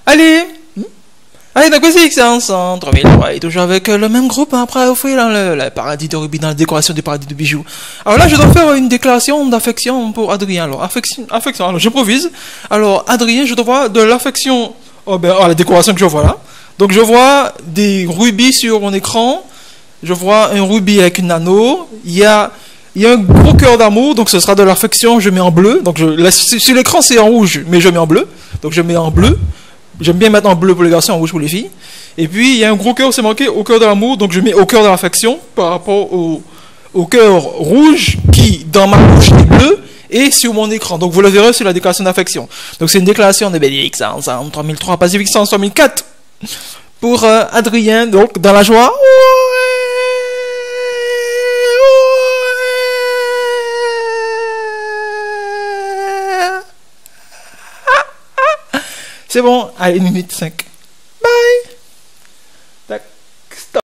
Allez! Allez, donc vas-y, c'est ensemble, 3003, et toujours avec le même groupe, hein, après offrir dans le paradis de rubis, dans la décoration du paradis de bijoux. Alors là, je dois faire une déclaration d'affection pour Adrien. Alors, affection, alors j'improvise. Alors, Adrien, je te vois de l'affection, la décoration que je vois là. Donc, je vois des rubis sur mon écran, je vois un rubis avec une anneau, il y a un gros cœur d'amour, donc ce sera de l'affection, je mets en bleu. Donc, sur l'écran, c'est en rouge, mais je mets en bleu. Donc, je mets en bleu. J'aime bien mettre en bleu pour les garçons, en rouge pour les filles. Et puis, il y a un gros cœur, c'est marqué au cœur de l'amour, donc je mets au cœur de l'affection par rapport au cœur rouge qui, dans ma bouche, est bleu et sur mon écran. Donc, vous le verrez sur la déclaration d'affection. Donc, c'est une déclaration de Bénédicte, 3003, Pacifique 3004 pour Adrien, donc, dans la joie. C'est bon, allez, minute 5. Bye. Tac.